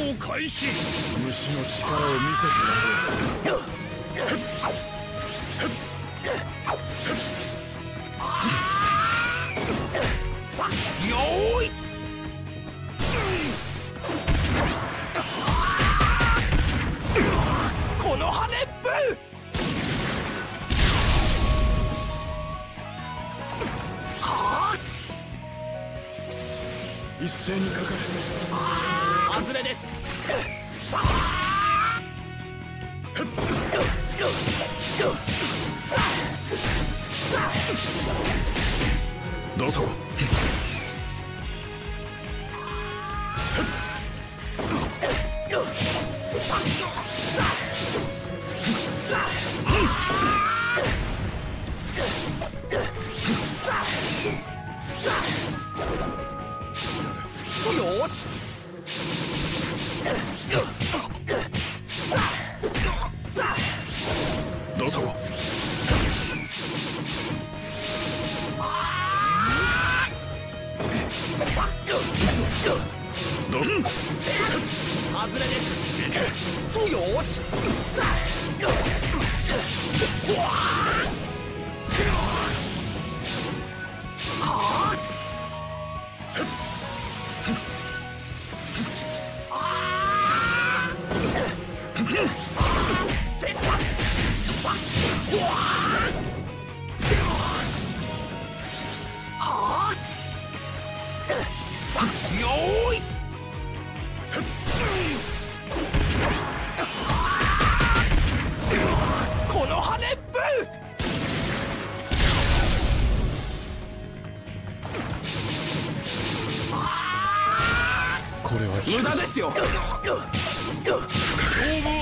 動開始。虫の力を見せてやろう。よーい。この羽っぷ。一斉にかかれ。外れです。どうぞ。よし。どうぞ。外れです。よし。よーい。この羽っぷ。これは無駄ですよ。勝負